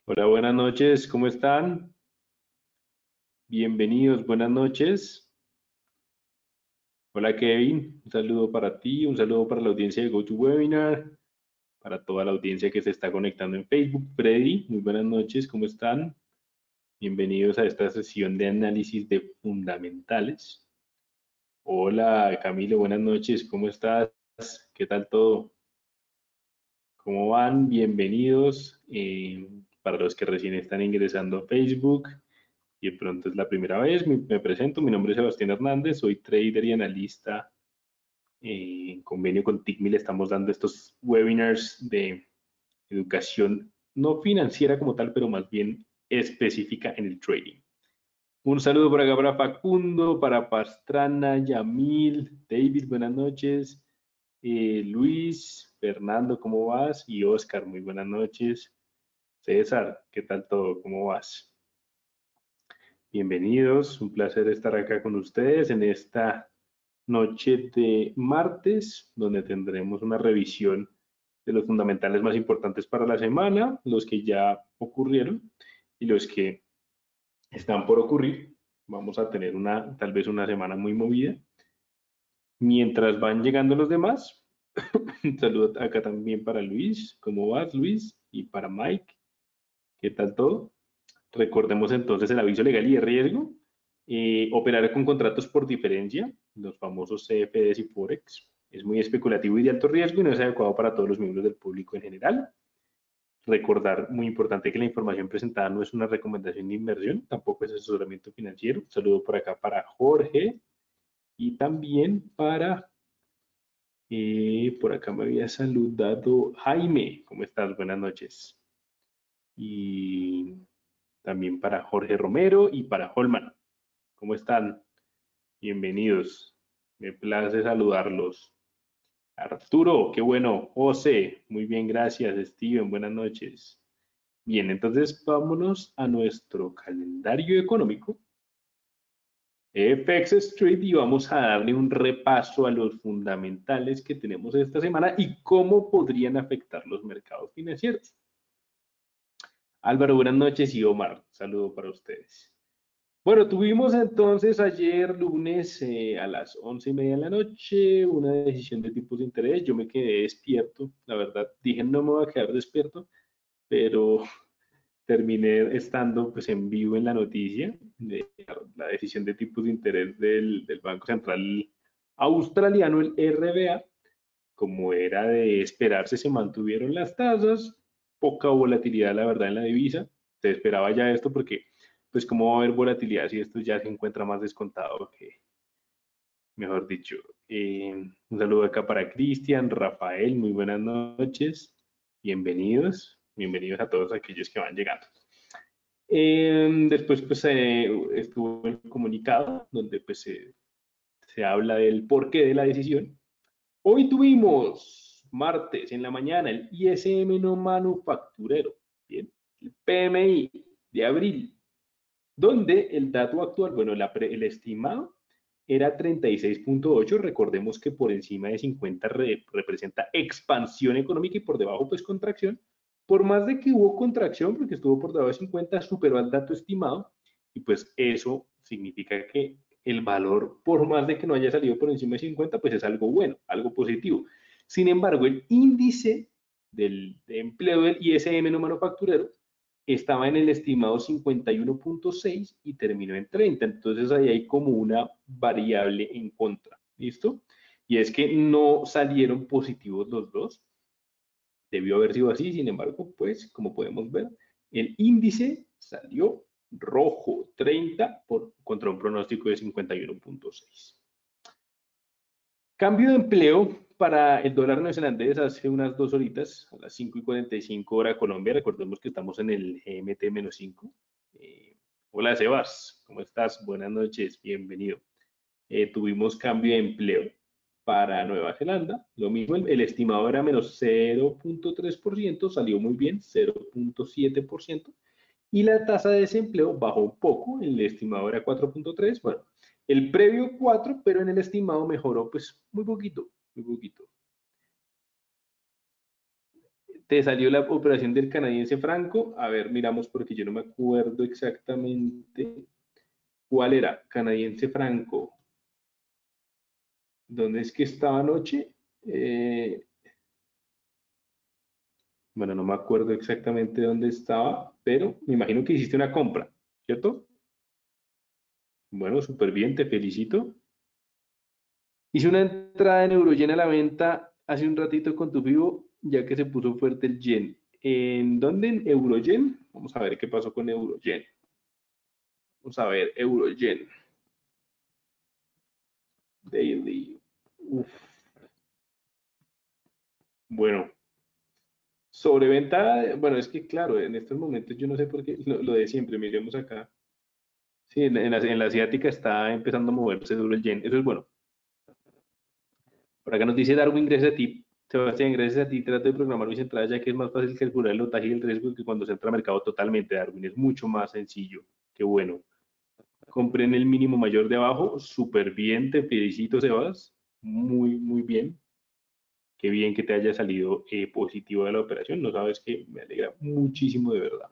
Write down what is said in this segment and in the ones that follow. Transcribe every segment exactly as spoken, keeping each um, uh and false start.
Hola, buenas noches, ¿cómo están? Bienvenidos, buenas noches. Hola Kevin, un saludo para ti, un saludo para la audiencia de GoToWebinar, para toda la audiencia que se está conectando en Facebook. Freddy, muy buenas noches, ¿cómo están? Bienvenidos a esta sesión de análisis de fundamentales. Hola Camilo, buenas noches, ¿cómo estás? ¿Qué tal todo? ¿Cómo van? Bienvenidos. Eh, para los que recién están ingresando a Facebook y de pronto es la primera vez, me, me presento, mi nombre es Sebastián Hernández, soy trader y analista. Eh, en convenio con TICMI le estamos dando estos webinars de educación no financiera como tal, pero más bien específica en el trading. Un saludo por acá para Facundo, para Pastrana, Yamil, David, buenas noches. Eh, Luis, Fernando, ¿cómo vas? Y Oscar, muy buenas noches. César, ¿qué tal todo? ¿Cómo vas? Bienvenidos, un placer estar acá con ustedes en esta noche de martes, donde tendremos una revisión de los fundamentales más importantes para la semana, los que ya ocurrieron y los que están por ocurrir. Vamos a tener una, tal vez una semana muy movida. Mientras van llegando los demás, un saludo acá también para Luis. ¿Cómo vas, Luis? Y para Mike, ¿qué tal todo? Recordemos entonces el aviso legal y de riesgo. Eh, operar con contratos por diferencia, los famosos C F Ds y Forex, es muy especulativo y de alto riesgo y no es adecuado para todos los miembros del público en general. Recordar, muy importante, que la información presentada no es una recomendación de inversión, tampoco es asesoramiento financiero. Un saludo por acá para Jorge y también para, eh, por acá me había saludado Jaime. ¿Cómo estás? Buenas noches. Y también para Jorge Romero y para Holman. ¿Cómo están? Bienvenidos. Me place saludarlos. Arturo, qué bueno. José, muy bien, gracias. Steven, buenas noches. Bien, entonces vámonos a nuestro calendario económico, F X Street, y vamos a darle un repaso a los fundamentales que tenemos esta semana y cómo podrían afectar los mercados financieros. Álvaro, buenas noches, y Omar, saludo para ustedes. Bueno, tuvimos entonces ayer lunes eh, a las once y media de la noche una decisión de tipos de interés. Yo me quedé despierto, la verdad, dije no me voy a quedar despierto, pero terminé estando pues en vivo en la noticia de la decisión de tipos de interés del, del Banco Central Australiano, el R B A. Como era de esperarse, se mantuvieron las tasas, poca volatilidad, la verdad, en la divisa. Se esperaba ya esto porque, pues, ¿cómo va a haber volatilidad si esto ya se encuentra más descontado que, mejor dicho? Eh, un saludo acá para Cristian, Rafael, muy buenas noches, bienvenidos, bienvenidos a todos aquellos que van llegando. Eh, después, pues, eh, estuvo el comunicado donde, pues, se, se habla del porqué de la decisión. Hoy tuvimos martes en la mañana el I S M no manufacturero, bien, el P M I de abril, donde el dato actual, bueno, la pre, el estimado era treinta y seis punto ocho. Recordemos que por encima de cincuenta re, representa expansión económica y por debajo pues contracción. Por más de que hubo contracción, porque estuvo por debajo de cincuenta, superó al dato estimado y pues eso significa que el valor, por más de que no haya salido por encima de cincuenta, pues es algo bueno, algo positivo. Sin embargo, el índice del de empleo del I S M no manufacturero estaba en el estimado cincuenta y uno punto seis y terminó en treinta. Entonces ahí hay como una variable en contra. ¿Listo? Y es que no salieron positivos los dos. Debió haber sido así, sin embargo, pues como podemos ver, el índice salió rojo, treinta por, contra un pronóstico de cincuenta y uno punto seis. Cambio de empleo para el dólar neozelandés hace unas dos horitas, a las cinco y cuarenta y cinco hora Colombia. Recordemos que estamos en el G M T cinco. Eh, hola Sebas, ¿cómo estás? Buenas noches, bienvenido. Eh, tuvimos cambio de empleo para Nueva Zelanda. Lo mismo, el, el estimado era menos cero punto tres por ciento, salió muy bien, cero punto siete por ciento. Y la tasa de desempleo bajó un poco, el estimado era cuatro punto tres, bueno, el previo cuatro, pero en el estimado mejoró pues muy poquito, muy poquito. ¿Te salió la operación del canadiense franco? A ver, miramos porque yo no me acuerdo exactamente cuál era. Canadiense franco. ¿Dónde es que estaba anoche? Eh, bueno, no me acuerdo exactamente dónde estaba, pero me imagino que hiciste una compra, ¿cierto? Bueno, súper bien, te felicito. Hice una entrada en Euroyen a la venta hace un ratito con tu vivo, ya que se puso fuerte el yen. ¿En dónde? En Euroyen. Vamos a ver qué pasó con Euroyen. Vamos a ver, Euroyen. Daily. Uf. Bueno, sobreventa, bueno, es que claro, en estos momentos yo no sé por qué, lo, lo de siempre, miremos acá. Sí, en, en la, en la asiática está empezando a moverse duro el yen, eso es bueno. Por acá nos dice Darwin, gracias a ti. Sebastián, gracias a ti trato de programar mis entradas ya que es más fácil calcular el lotaje y el riesgo que cuando se entra al mercado totalmente, Darwin. Es mucho más sencillo. Qué bueno. Compré en el mínimo mayor de abajo. Súper bien, te felicito, Sebas. Muy, muy bien. Qué bien que te haya salido eh, positivo de la operación. No sabes que me alegra muchísimo de verdad.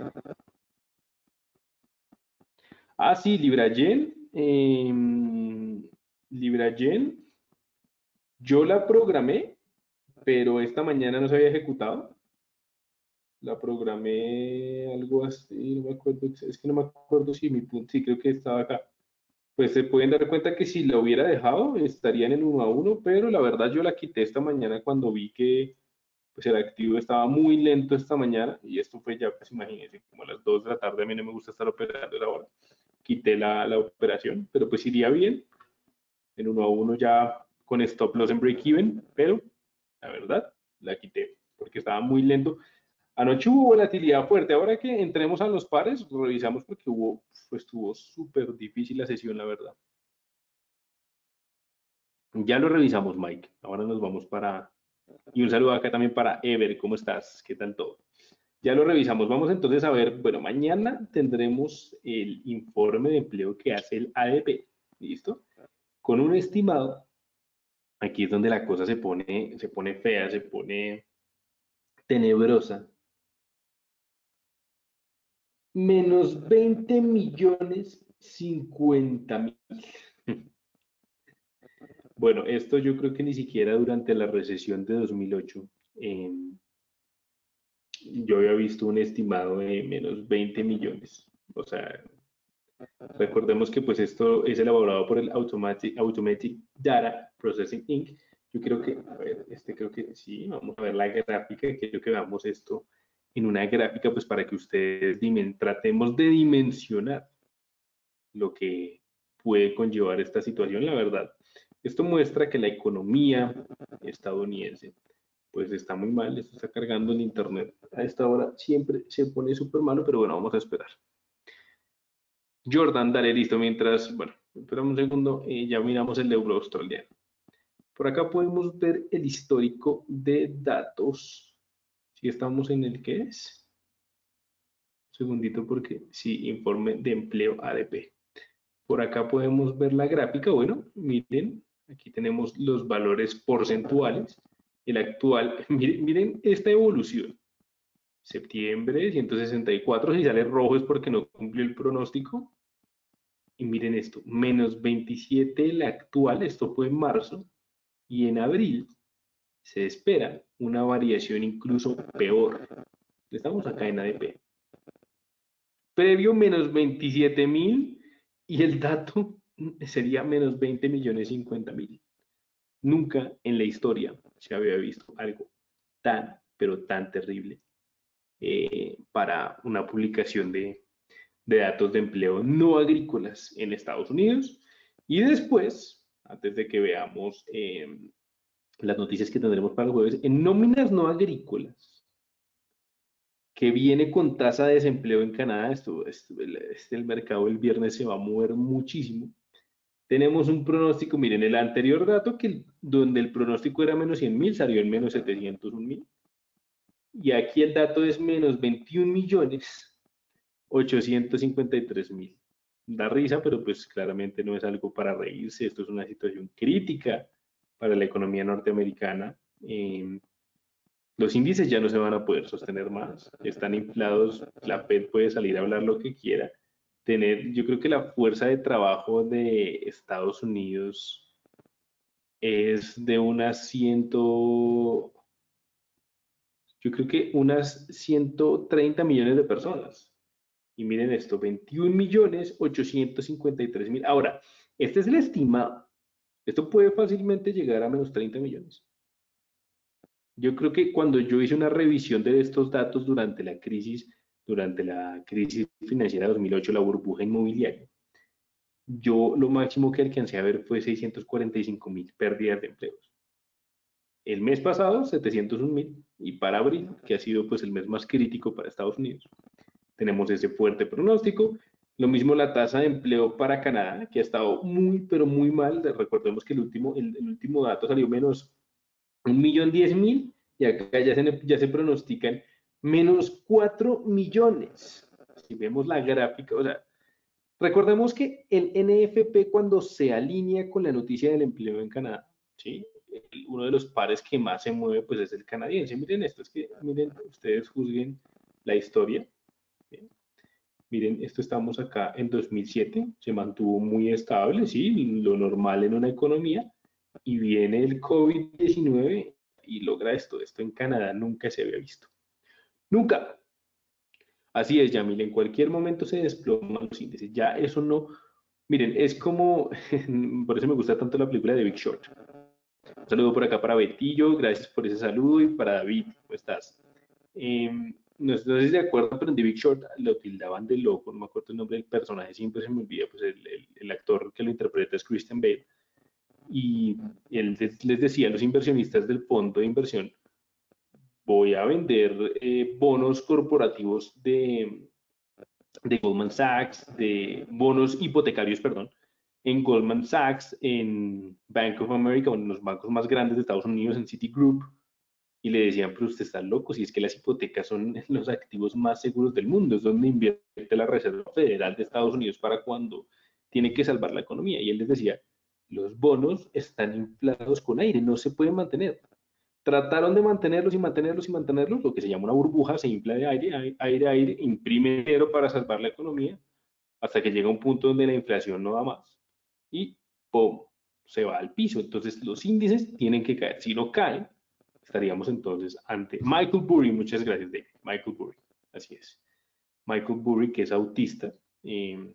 Ah, sí, Libra Yen. Eh, Libra Yen. Yo la programé, pero esta mañana no se había ejecutado. La programé algo así, no me acuerdo, es que no me acuerdo si mi punto, sí creo que estaba acá. Pues se pueden dar cuenta que si la hubiera dejado estaría en el uno a uno, pero la verdad yo la quité esta mañana cuando vi que pues el activo estaba muy lento esta mañana y esto fue ya, pues imagínense, como a las dos de la tarde, a mí no me gusta estar operando a la hora. Quité la, la operación, pero pues iría bien, en uno a uno ya con stop loss en break even, pero la verdad la quité porque estaba muy lento. Anoche hubo volatilidad fuerte. Ahora que entremos a los pares, revisamos porque hubo, pues estuvo súper difícil la sesión, la verdad. Ya lo revisamos, Mike. Ahora nos vamos para... Y un saludo acá también para Ever. ¿Cómo estás? ¿Qué tal todo? Ya lo revisamos. Vamos entonces a ver, bueno, mañana tendremos el informe de empleo que hace el A D P. ¿Listo? Con un estimado. Aquí es donde la cosa se pone, se pone fea, se pone tenebrosa. Menos veinte millones cincuenta mil. Bueno, esto yo creo que ni siquiera durante la recesión de dos mil ocho eh, yo había visto un estimado de menos veinte millones. O sea, recordemos que pues esto es elaborado por el Automatic, Automatic Data Processing incorporated. Yo creo que, a ver, este creo que sí, vamos a ver la gráfica, quiero que veamos esto en una gráfica pues para que ustedes dimen, tratemos de dimensionar lo que puede conllevar esta situación, la verdad. Esto muestra que la economía estadounidense pues está muy mal, esto está cargando el internet. A esta hora siempre se pone súper malo, pero bueno, vamos a esperar. Jordan, dale, listo, mientras, bueno, espera un segundo, eh, ya miramos el euro australiano. Por acá podemos ver el histórico de datos. Si estamos en el que es. Un segundito porque sí, informe de empleo A D P. Por acá podemos ver la gráfica. Bueno, miren, aquí tenemos los valores porcentuales. El actual, miren, miren esta evolución. Septiembre, ciento sesenta y cuatro, si sale rojo es porque no cumplió el pronóstico. Y miren esto, menos veintisiete el actual, esto fue en marzo. Y en abril se espera una variación incluso peor. Estamos acá en A D P. Previo menos veintisiete mil y el dato sería menos veinte millones cincuenta mil. Nunca en la historia se había visto algo tan, pero tan terrible eh, para una publicación de, de datos de empleo no agrícolas en Estados Unidos. Y después, antes de que veamos eh, las noticias que tendremos para el jueves, en nóminas no agrícolas, que viene con tasa de desempleo en Canadá, esto, esto, este, el mercado el viernes se va a mover muchísimo. Tenemos un pronóstico, miren, el anterior dato, que donde el pronóstico era menos cien mil, salió en menos setecientos un mil. Y aquí el dato es menos veintiún millones ochocientos cincuenta y tres mil. Da risa, pero pues claramente no es algo para reírse. Esto es una situación crítica para la economía norteamericana. Eh, Los índices ya no se van a poder sostener más, están inflados, la Fed puede salir a hablar lo que quiera. Tener, yo creo que la fuerza de trabajo de Estados Unidos es de unas ciento, yo creo que unas ciento treinta millones de personas. Y miren esto, veintiún millones ochocientos cincuenta y tres mil. Ahora, este es el estimado. Esto puede fácilmente llegar a menos treinta millones. Yo creo que cuando yo hice una revisión de estos datos durante la crisis, durante la crisis financiera de dos mil ocho, la burbuja inmobiliaria, yo lo máximo que alcancé a ver fue seiscientos cuarenta y cinco mil pérdidas de empleos. El mes pasado, setecientos un mil, y para abril, que ha sido pues el mes más crítico para Estados Unidos, tenemos ese fuerte pronóstico. Lo mismo la tasa de empleo para Canadá, que ha estado muy, pero muy mal. Recordemos que el último, el, el último dato salió menos un millón diez mil y acá ya se, ya se pronostican menos cuatro millones. Si vemos la gráfica, o sea, recordemos que el N F P cuando se alinea con la noticia del empleo en Canadá, ¿sí? Uno de los pares que más se mueve pues es el canadiense. Miren esto, es que miren, ustedes juzguen la historia. ¿Sí? Miren, esto estamos acá en dos mil siete, se mantuvo muy estable, sí, lo normal en una economía, y viene el COVID diecinueve y logra esto. Esto en Canadá nunca se había visto. Nunca. Así es, Yamil, en cualquier momento se desploman los índices. Ya eso no. Miren, es como, por eso me gusta tanto la película de Big Short. Un saludo por acá para Betillo, gracias por ese saludo, y para David, ¿cómo estás? Eh, no estoy de acuerdo, pero en The Big Short lo tildaban de loco, no me acuerdo el nombre del personaje, siempre se me olvida, pues el, el, el actor que lo interpreta es Christian Bale, y él les, les decía a los inversionistas del fondo de inversión, voy a vender eh, bonos corporativos de, de Goldman Sachs, de bonos hipotecarios, perdón, en Goldman Sachs, en Bank of America, uno de los bancos más grandes de Estados Unidos, en Citigroup, y le decían, pero usted está loco, si es que las hipotecas son los activos más seguros del mundo, es donde invierte la Reserva Federal de Estados Unidos para cuando tiene que salvar la economía. Y él les decía, los bonos están inflados con aire, no se pueden mantener. Trataron de mantenerlos y mantenerlos y mantenerlos, lo que se llama una burbuja, se infla de aire, aire, aire, imprime dinero para salvar la economía, hasta que llega un punto donde la inflación no da más. Y ¡pum! Se va al piso. Entonces los índices tienen que caer. Si no caen, estaríamos entonces ante Michael Burry. Muchas gracias, David. Michael Burry. Así es. Michael Burry, que es autista. Eh,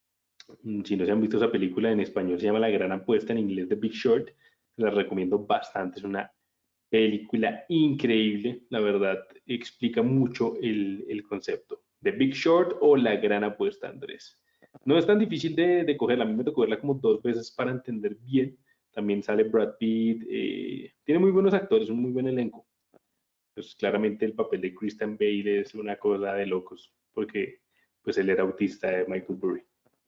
si no se han visto esa película, en español se llama La Gran Apuesta, en inglés The Big Short. Se la recomiendo bastante. Es una película increíble. La verdad, explica mucho el, el concepto. The Big Short o La Gran Apuesta, Andrés. No es tan difícil de, de cogerla. A mí me tocó verla como dos veces para entender bien. También sale Brad Pitt. Eh, tiene muy buenos actores, un muy buen elenco. Pues claramente el papel de Christian Bale es una cosa de locos, porque pues él era autista de Michael Burry.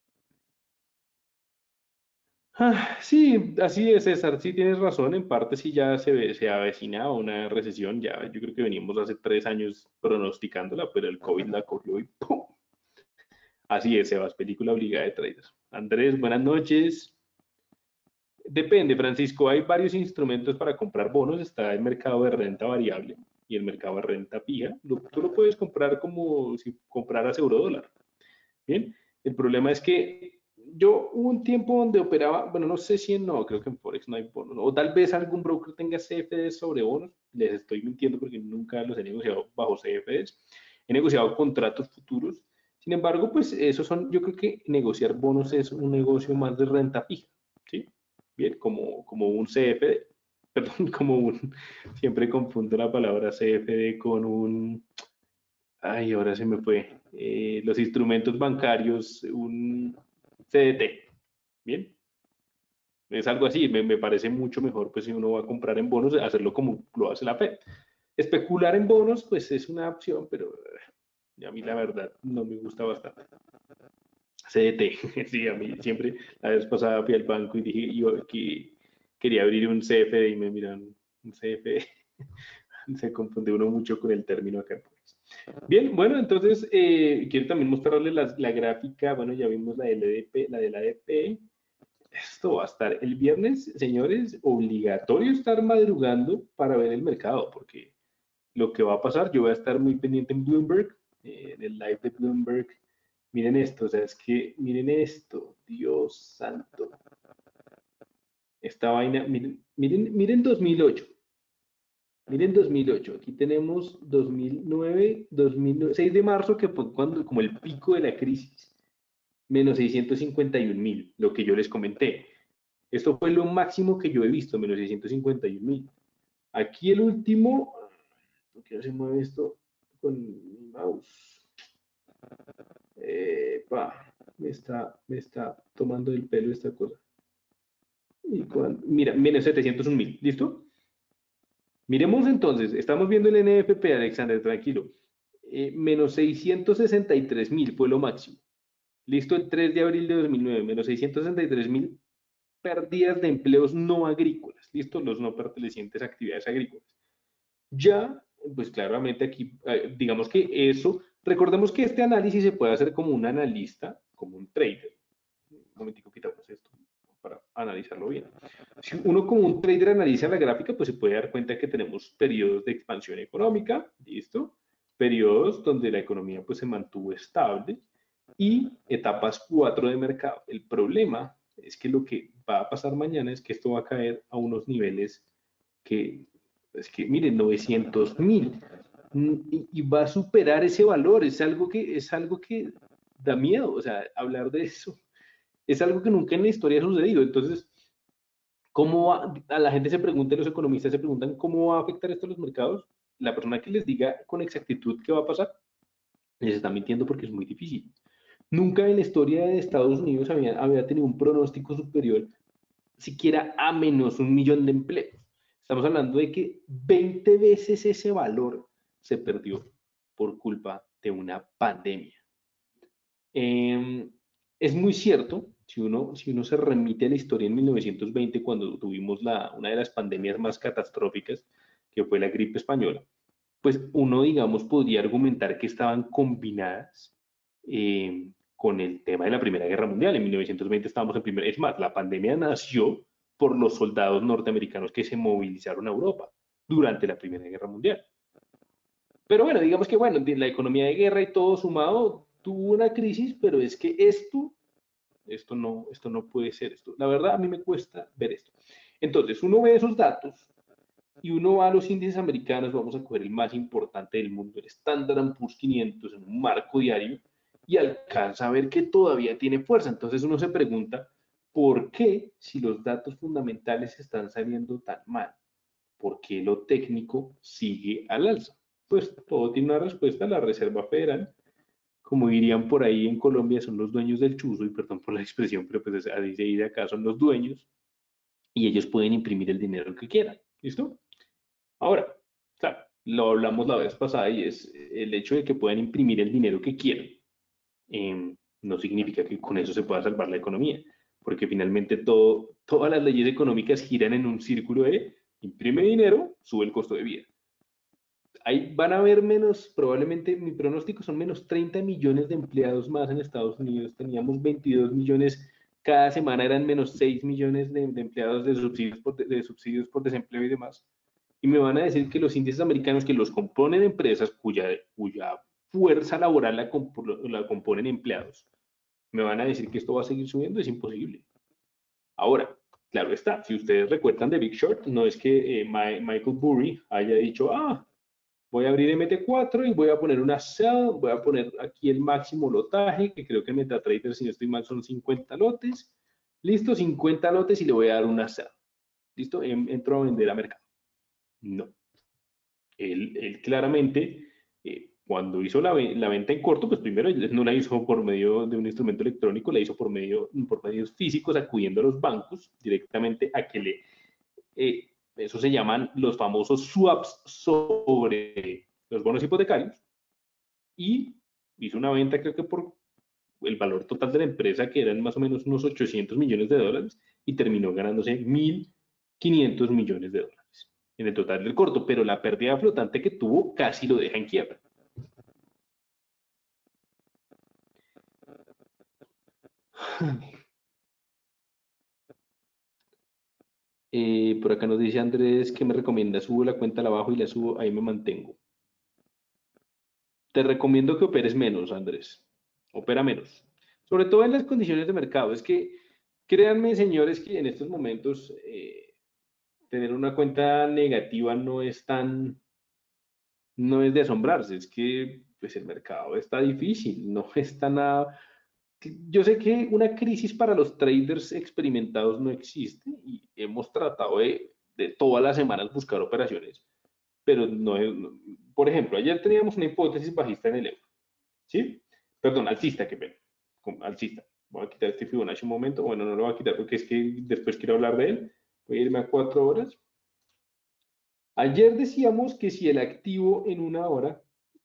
Ah, sí, así es, César, sí tienes razón, en parte sí ya se, ve- se avecina una recesión, ya yo creo que venimos hace tres años pronosticándola, pero el COVID la cogió y ¡pum! Así es, Sebas, película obligada de traders. Andrés, buenas noches. Depende, Francisco, hay varios instrumentos para comprar bonos. Está el mercado de renta variable y el mercado de renta fija. Lo- tú lo puedes comprar como si compraras euro dólar. Bien, el problema es que yo hubo un tiempo donde operaba, bueno, no sé si en no, creo que en Forex no hay bonos, o tal vez algún broker tenga C F Ds sobre bonos. Les estoy mintiendo porque nunca los he negociado bajo C F Ds. He negociado contratos futuros. Sin embargo, pues esos son, yo creo que negociar bonos es un negocio más de renta fija, ¿sí? Bien, como, como un C F D, perdón, como un, siempre confundo la palabra C F D con un, ay, ahora se me fue, eh, los instrumentos bancarios, un C D T, bien, es algo así, me, me, parece mucho mejor, pues si uno va a comprar en bonos, hacerlo como lo hace la Fed. Especular en bonos, pues es una opción, pero eh, a mí la verdad no me gusta bastante. C D T, sí, a mí siempre, la vez pasada fui al banco y dije yo que quería abrir un C F D y me miran un C F D. Se confunde uno mucho con el término acá. Bien, bueno, entonces eh, quiero también mostrarles la, la, gráfica. Bueno, ya vimos la del E D P, la del A D P. Esto va a estar el viernes, señores, obligatorio estar madrugando para ver el mercado, porque lo que va a pasar. Yo voy a estar muy pendiente en Bloomberg, eh, en el live de Bloomberg. Miren esto, o sea, es que, miren esto, Dios santo. Esta vaina, miren, miren, miren dos mil ocho. Miren dos mil ocho, aquí tenemos dos mil nueve, dos mil nueve, seis de marzo, que fue cuando, como el pico de la crisis, menos seiscientos cincuenta y un mil, lo que yo les comenté. Esto fue lo máximo que yo he visto, menos seiscientos cincuenta y un mil. Aquí el último, ¿por qué no se mueve esto con mi mouse? Eh, pa, me está, me está tomando el pelo esta cosa. Y cuando, mira, menos setecientos un mil, ¿listo? Miremos entonces, estamos viendo el N F P, Alexander, tranquilo. Eh, menos seiscientos sesenta y tres mil fue lo máximo. Listo, el tres de abril de dos mil nueve, menos seiscientos sesenta y tres mil pérdidas de empleos no agrícolas. Listo, los no pertenecientes a actividades agrícolas. Ya, pues claramente aquí, eh, digamos que eso, recordemos que este análisis se puede hacer como un analista, como un trader. Un momentico, quitamos esto para analizarlo bien. Si uno como un trader analiza la gráfica, pues se puede dar cuenta que tenemos periodos de expansión económica, ¿listo? Periodos donde la economía pues se mantuvo estable y etapas cuatro de mercado. El problema es que lo que va a pasar mañana es que esto va a caer a unos niveles que, es que miren, novecientos mil y, y va a superar ese valor. Es algo que, es algo que da miedo, o sea, hablar de eso es algo que nunca en la historia ha sucedido. Entonces, ¿cómo va? A la gente se pregunta, los economistas se preguntan, ¿cómo va a afectar esto a los mercados? La persona que les diga con exactitud qué va a pasar, les está mintiendo porque es muy difícil. Nunca en la historia de Estados Unidos había, había tenido un pronóstico superior siquiera a menos un millón de empleos. Estamos hablando de que veinte veces ese valor se perdió por culpa de una pandemia. Eh, es muy cierto, si uno, si uno se remite a la historia en mil novecientos veinte, cuando tuvimos la, una de las pandemias más catastróficas, que fue la gripe española, pues uno, digamos, podría argumentar que estaban combinadas eh, con el tema de la Primera Guerra Mundial. En mil novecientos veinte estábamos en primera, es más, la pandemia nació por los soldados norteamericanos que se movilizaron a Europa durante la Primera Guerra Mundial. Pero bueno, digamos que bueno, la economía de guerra y todo sumado tuvo una crisis, pero es que esto, esto no, esto no puede ser esto. La verdad, a mí me cuesta ver esto. Entonces, uno ve esos datos y uno va a los índices americanos, vamos a coger el más importante del mundo, el Standard and Poor's quinientos en un marco diario, y alcanza a ver que todavía tiene fuerza. Entonces uno se pregunta, ¿por qué si los datos fundamentales están saliendo tan mal? ¿Por qué lo técnico sigue al alza? Pues todo tiene una respuesta. La Reserva Federal, como dirían por ahí en Colombia, son los dueños del chuzo, y perdón por la expresión, pero pues así se dice acá, son los dueños, y ellos pueden imprimir el dinero que quieran. ¿Listo? Ahora, claro, lo hablamos la vez pasada y es el hecho de que puedan imprimir el dinero que quieran. Eh, no significa que con eso se pueda salvar la economía, porque finalmente todo, todas las leyes económicas giran en un círculo de imprime dinero, sube el costo de vida. Ahí van a haber menos, probablemente mi pronóstico son menos treinta millones de empleados más en Estados Unidos. Teníamos veintidós millones, cada semana eran menos seis millones de, de empleados de subsidios, por, de subsidios por desempleo y demás. Y me van a decir que los índices americanos que los componen empresas cuya, cuya fuerza laboral la, la componen empleados, me van a decir que esto va a seguir subiendo, es imposible. Ahora, claro está, si ustedes recuerdan de Big Short, no es que eh, My, Michael Burry haya dicho, ah, voy a abrir M T cuatro y voy a poner una sell, voy a poner aquí el máximo lotaje, que creo que en MetaTrader, si no estoy mal, son cincuenta lotes. Listo, cincuenta lotes y le voy a dar una sell. Listo, entro a vender a mercado. No. Él, él claramente, eh, cuando hizo la, la, venta en corto, pues primero no la hizo por medio de un instrumento electrónico, la hizo por, medio, por medios físicos, acudiendo a los bancos directamente a que le, eh, eso se llaman los famosos swaps sobre los bonos hipotecarios, y hizo una venta creo que por el valor total de la empresa, que eran más o menos unos ochocientos millones de dólares, y terminó ganándose mil quinientos millones de dólares en el total del corto, pero la pérdida flotante que tuvo casi lo deja en quiebra. Eh, por acá nos dice Andrés que me recomienda, subo la cuenta al abajo y la subo, ahí me mantengo. te recomiendo que operes menos, Andrés. Opera menos. Sobre todo en las condiciones de mercado. Es que, créanme, señores, que en estos momentos eh, tener una cuenta negativa no es tan, no es de asombrarse. Es que pues el mercado está difícil, no está nada. Yo sé que una crisis para los traders experimentados no existe y hemos tratado de, de todas las semanas buscar operaciones, pero no es, no- por ejemplo, ayer teníamos una hipótesis bajista en el euro, ¿sí? Perdón, alcista, que pena, con- alcista. Voy a quitar este Fibonacci un momento, bueno, no lo voy a quitar porque es que después quiero hablar de él. Voy a irme a cuatro horas. Ayer decíamos que si el activo en una hora,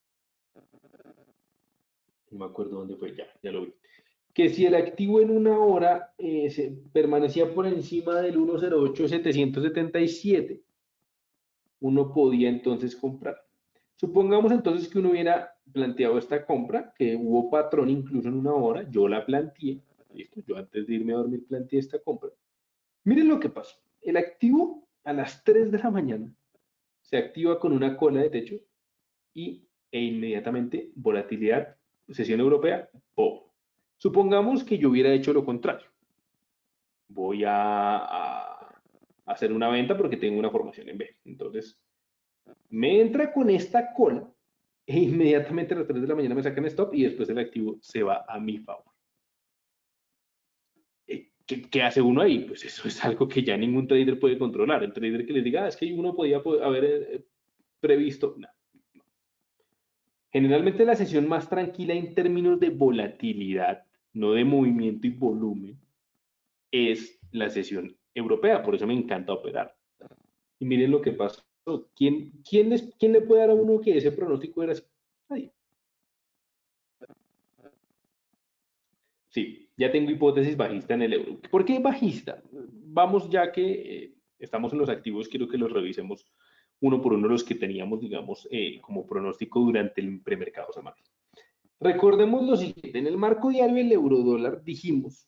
no me acuerdo dónde fue, ya, ya lo vi, que si el activo en una hora eh, se permanecía por encima del uno cero ocho setecientos setenta y siete, uno podía entonces comprar. Supongamos entonces que uno hubiera planteado esta compra, que hubo patrón incluso en una hora, yo la planteé, listo, yo antes de irme a dormir planteé esta compra. Miren lo que pasó. El activo a las tres de la mañana se activa con una cola de techo y, e inmediatamente volatilidad, sesión europea, ¡pum! Supongamos que yo hubiera hecho lo contrario. Voy a, a hacer una venta porque tengo una formación en B. Entonces, me entra con esta cola e inmediatamente a las tres de la mañana me sacan stop y después el activo se va a mi favor. Eh, ¿Qué, qué hace uno ahí? Pues eso es algo que ya ningún trader puede controlar. El trader que les diga, ah, es que uno podía haber eh, previsto. No. Generalmente la sesión más tranquila en términos de volatilidad, no de movimiento y volumen, es la sesión europea. Por eso me encanta operar. Y miren lo que pasó. ¿Quién, quién, les, quién le puede dar a uno que ese pronóstico era así? Nadie. Sí, ya tengo hipótesis bajista en el euro. ¿Por qué bajista? Vamos ya que eh, estamos en los activos, quiero que los revisemos uno por uno los que teníamos, digamos, eh, como pronóstico durante el premercado semanal. Recordemos lo siguiente, en el marco diario del euro dólar dijimos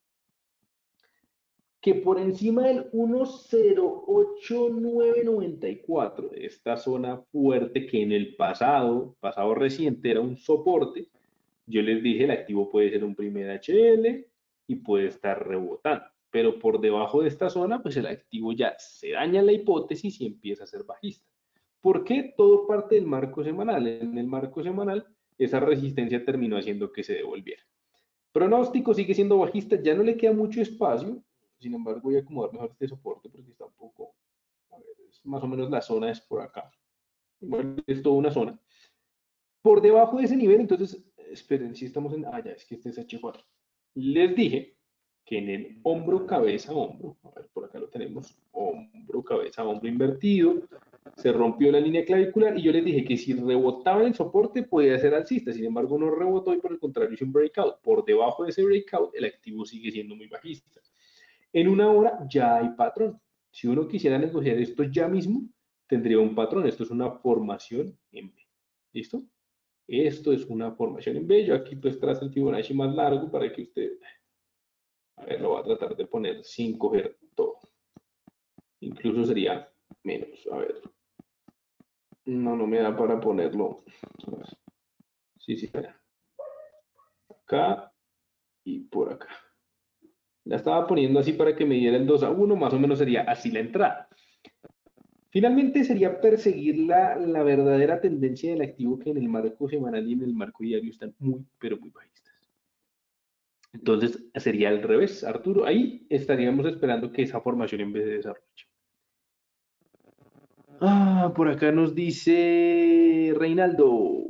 que por encima del uno coma cero ocho nueve noventa y cuatro, esta zona fuerte que en el pasado, pasado reciente era un soporte, yo les dije el activo puede ser un primer H L y puede estar rebotando, pero por debajo de esta zona, pues el activo ya se daña la hipótesis y empieza a ser bajista. ¿Por qué? Todo parte del marco semanal. En el marco semanal, esa resistencia terminó haciendo que se devolviera. Pronóstico sigue siendo bajista, ya no le queda mucho espacio, sin embargo voy a acomodar mejor este soporte porque está un poco, a ver, es más o menos la zona es por acá. Bueno, es toda una zona. Por debajo de ese nivel, entonces, esperen, si estamos en, ah, ya, es que este es H cuatro. Les dije que en el hombro, cabeza, hombro, a ver, por acá lo tenemos, hombro, cabeza, hombro invertido, se rompió la línea clavicular y yo les dije que si rebotaba en el soporte podía ser alcista, sin embargo no rebotó y por el contrario hizo un breakout. Por debajo de ese breakout el activo sigue siendo muy bajista. En una hora ya hay patrón. Si uno quisiera negociar esto ya mismo, tendría un patrón. Esto es una formación en B. ¿Listo? Esto es una formación en B. Yo aquí pues trazo el Fibonacci más largo para que usted, a ver, lo va a tratar de poner sin coger todo. Incluso sería menos. A ver. No, no me da para ponerlo. Sí, sí, acá y por acá. La estaba poniendo así para que me diera el dos a uno, más o menos sería así la entrada. Finalmente sería perseguir la, la verdadera tendencia del activo que en el marco semanal y en el marco diario están muy, pero muy bajistas. Entonces sería al revés, Arturo. Ahí estaríamos esperando que esa formación en vez de desarrollo. Ah, por acá nos dice Reinaldo.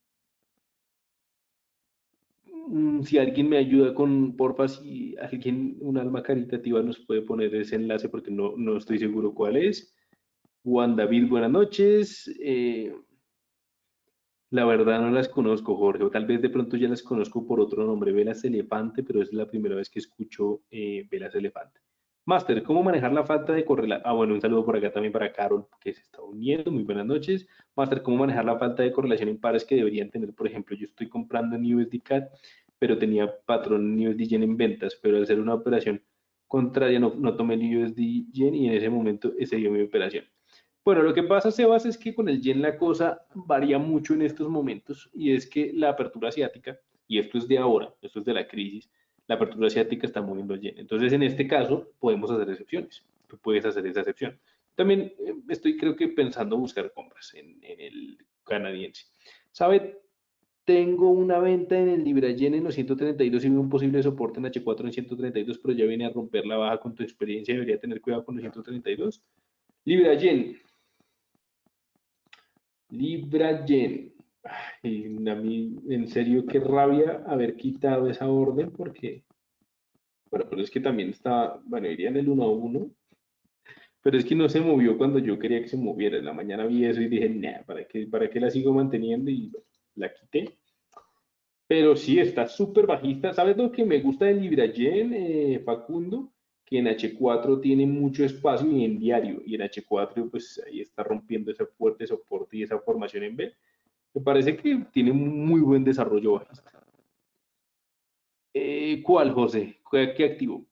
Mm, Si alguien me ayuda con, porfa, si alguien, un alma caritativa nos puede poner ese enlace porque no, no estoy seguro cuál es. Juan David, buenas noches. Eh, la verdad no las conozco, Jorge, o tal vez de pronto ya las conozco por otro nombre, Velas Elefante, pero es la primera vez que escucho eh, Velas Elefante. Master, ¿cómo manejar la falta de correlación? Ah, bueno, un saludo por acá también para Carol, que se está uniendo. Muy buenas noches. Master, ¿cómo manejar la falta de correlación en pares que deberían tener? Por ejemplo, yo estoy comprando en U S D C A D, pero tenía patrón en U S D Yen en ventas, pero al hacer una operación contraria no, no tomé el U S D Yen y en ese momento ese dio mi operación. Bueno, lo que pasa, Sebas, es que con el yen la cosa varía mucho en estos momentos y es que la apertura asiática, y esto es de ahora, esto es de la crisis, la apertura asiática está moviendo el yen. Entonces, en este caso, podemos hacer excepciones. Tú puedes hacer esa excepción. También eh, estoy, creo que, pensando buscar compras en, en el canadiense. ¿Sabe? Tengo una venta en el Libra Yen en los ciento treinta y dos y veo un posible soporte en H cuatro en ciento treinta y dos, pero ya viene a romper la baja con tu experiencia. Debería tener cuidado con los ciento treinta y dos. Libra Yen, Libra Yen. Ay, a mí, en serio, qué rabia haber quitado esa orden porque, bueno, pero es que también está, bueno, iría en el uno a uno, pero es que no se movió cuando yo quería que se moviera. En la mañana vi eso y dije, nah, ¿para qué, para qué la sigo manteniendo? Y bueno, la quité. Pero sí, está súper bajista. ¿Sabes lo que me gusta del Libra Yen, eh, Facundo? Que en H cuatro tiene mucho espacio y en diario. Y en H cuatro, pues ahí está rompiendo ese fuerte soporte y esa formación en B. Me parece que tiene un muy buen desarrollo bajista. Eh, ¿Cuál, José? ¿Qué, qué activo?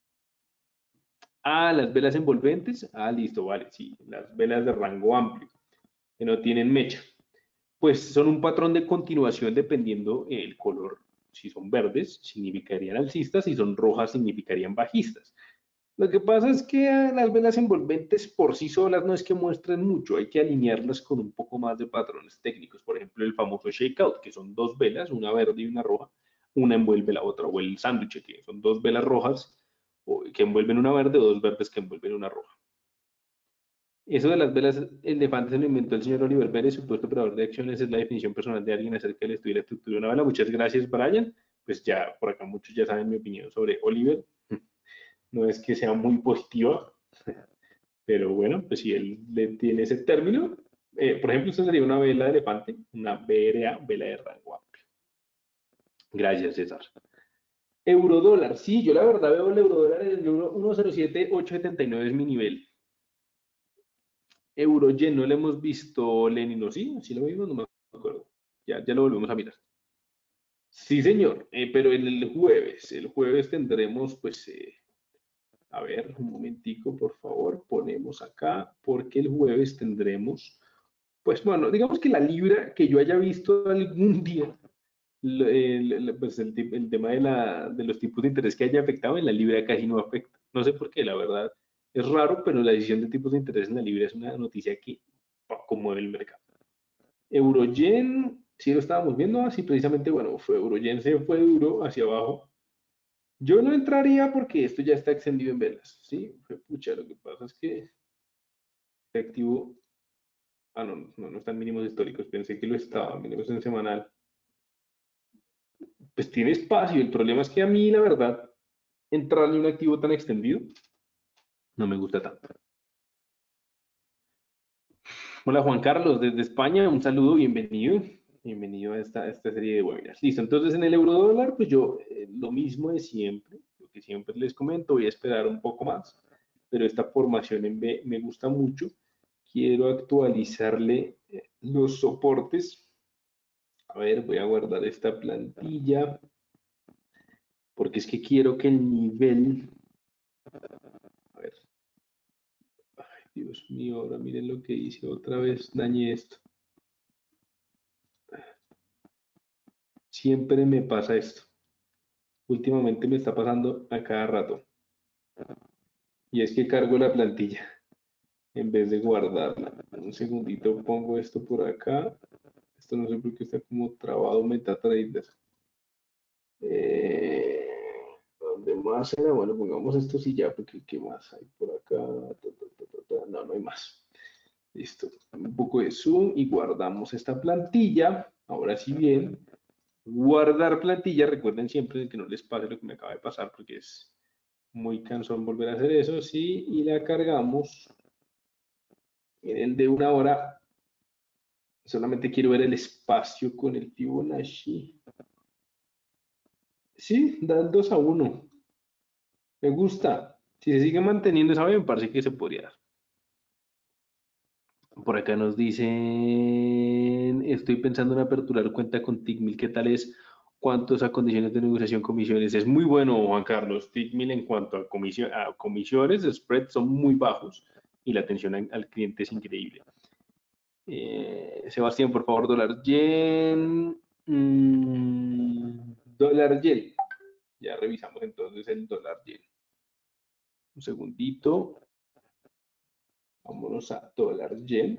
Ah, las velas envolventes. Ah, listo, vale, sí. Las velas de rango amplio, que no tienen mecha. Pues son un patrón de continuación dependiendo el color. Si son verdes, significarían alcistas, si son rojas, significarían bajistas. Lo que pasa es que las velas envolventes por sí solas no es que muestren mucho, hay que alinearlas con un poco más de patrones técnicos. Por ejemplo, el famoso shakeout, que son dos velas, una verde y una roja, una envuelve la otra, o el sándwich, que son dos velas rojas que envuelven una verde o dos verdes que envuelven una roja. Eso de las velas elefantes se lo inventó el señor Oliver Pérez, supuesto operador de acciones, es la definición personal de alguien acerca del estudio y la estructura de una vela. Muchas gracias, Brian. Pues ya por acá muchos ya saben mi opinión sobre Oliver. No es que sea muy positiva, pero bueno, pues si él le tiene ese término, eh, por ejemplo, esto sería una vela de elefante, una V R A, vela de rango amplio. Gracias, César. Eurodólar, sí, yo la verdad veo el eurodólar en el uno coma cero siete ocho setenta y nueve es mi nivel. Euroyen, no lo hemos visto, Lenin, ¿no? Sí, sí lo vimos, no me acuerdo. Ya, ya lo volvemos a mirar. Sí, señor, eh, pero en el jueves, el jueves tendremos, pues, eh, a ver, un momentico, por favor, ponemos acá, porque el jueves tendremos, pues, bueno, digamos que la libra que yo haya visto algún día, el, el, pues el, el tema de, la, de los tipos de interés que haya afectado en la libra casi no afecta. No sé por qué, la verdad, es raro, pero la decisión de tipos de interés en la libra es una noticia que conmueve el mercado. Euroyen, sí lo estábamos viendo, así precisamente, bueno, fue Euroyen se fue duro hacia abajo. Yo no entraría porque esto ya está extendido en velas, ¿sí? Fue pucha, lo que pasa es que este activo, ah, no, no, no están mínimos históricos, pensé que lo estaba, mínimos en semanal. Pues tiene espacio, el problema es que a mí, la verdad, entrar en un activo tan extendido no me gusta tanto. Hola Juan Carlos, desde España, un saludo, bienvenido. Bienvenido a esta, a esta serie de webinars. Listo, entonces en el euro dólar, pues yo eh, lo mismo de siempre, lo que siempre les comento, voy a esperar un poco más, pero esta formación en B me gusta mucho. Quiero actualizarle eh, los soportes. A ver, voy a guardar esta plantilla, porque es que quiero que el nivel, a ver, ay Dios mío, ahora miren lo que hice, otra vez dañé esto. Siempre me pasa esto. Últimamente me está pasando a cada rato. Y es que cargo la plantilla en vez de guardarla. Un segundito, pongo esto por acá. Esto no sé por qué está como trabado MetaTrader. Eh, ¿Dónde más era? Bueno, pongamos esto sí ya, porque ¿qué más hay por acá? No, no hay más. Listo. Un poco de zoom y guardamos esta plantilla. Ahora sí bien. Guardar plantilla. Recuerden siempre que no les pase lo que me acaba de pasar, porque es muy cansón volver a hacer eso. Sí, y la cargamos en el de una hora. Solamente quiero ver el espacio con el Fibonacci. Sí, dan dos a uno. Me gusta. Si se sigue manteniendo esa vez, me parece que se podría dar. Por acá nos dicen, estoy pensando en aperturar cuenta con Tickmill. ¿Qué tal es? ¿Cuántos a condiciones de negociación comisiones? Es muy bueno, Juan Carlos. Tickmill en cuanto a, comisión, a comisiones, spreads son muy bajos. y la atención al, al cliente es increíble. Eh, Sebastián, por favor, dólar yen. Mm, dólar yen. Ya revisamos entonces el dólar yen. Un segundito. Vámonos a dólar yen.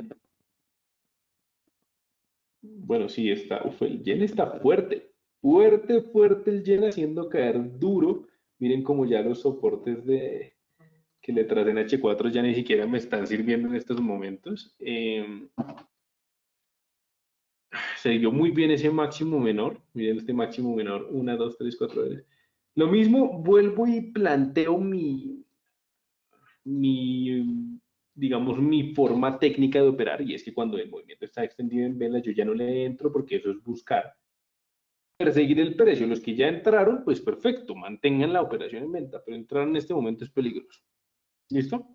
Bueno, sí, está. Uf, el yen está fuerte. Fuerte, fuerte el yen haciendo caer duro. Miren como ya los soportes de que le traen H cuatro ya ni siquiera me están sirviendo en estos momentos. Eh, se dio muy bien ese máximo menor. Miren este máximo menor. Una, dos, tres, cuatro veces. Lo mismo, vuelvo y planteo mi, mi, digamos, mi forma técnica de operar, y es que cuando el movimiento está extendido en vela, yo ya no le entro porque eso es buscar perseguir el precio. Los que ya entraron, pues perfecto, mantengan la operación en venta, pero entrar en este momento es peligroso. ¿Listo?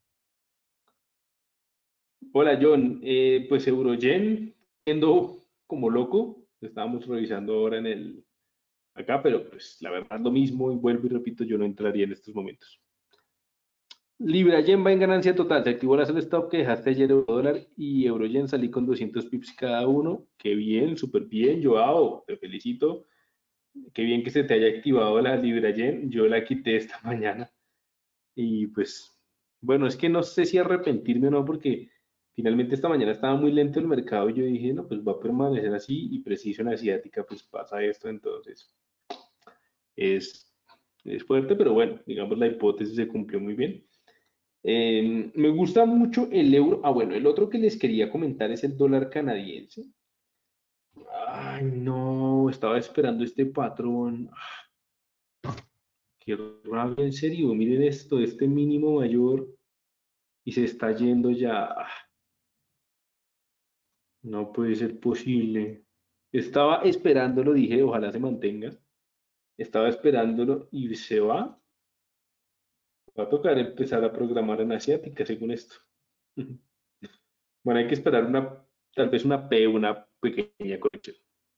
Hola John, eh, pues Eurogen, siendo como loco, estábamos revisando ahora en el, acá, pero pues la verdad lo mismo, y vuelvo y repito, yo no entraría en estos momentos. Libra Yen va en ganancia total. Se activó la sell stop que dejaste ayer euro dólar y euro yen. Salí con doscientos pips cada uno. Qué bien, súper bien, Joao. Te felicito. Qué bien que se te haya activado la Libra Yen. Yo la quité esta mañana. Y pues, bueno, es que no sé si arrepentirme o no, porque finalmente esta mañana estaba muy lento el mercado y yo dije, no, pues va a permanecer así y preciso en asiática, pues pasa esto. Entonces, es, es fuerte, pero bueno, digamos la hipótesis se cumplió muy bien. Eh, me gusta mucho el euro. Ah, bueno, el otro que les quería comentar es el dólar canadiense. Ay, no, estaba esperando este patrón. Qué rabia, en serio. Miren esto, este mínimo mayor y se está yendo ya. Ah, no puede ser posible. Estaba esperándolo, dije, ojalá se mantenga. Estaba esperándolo y se va. Va a tocar empezar a programar en asiática, según esto. Bueno, hay que esperar una, tal vez una P, una pequeña corrección.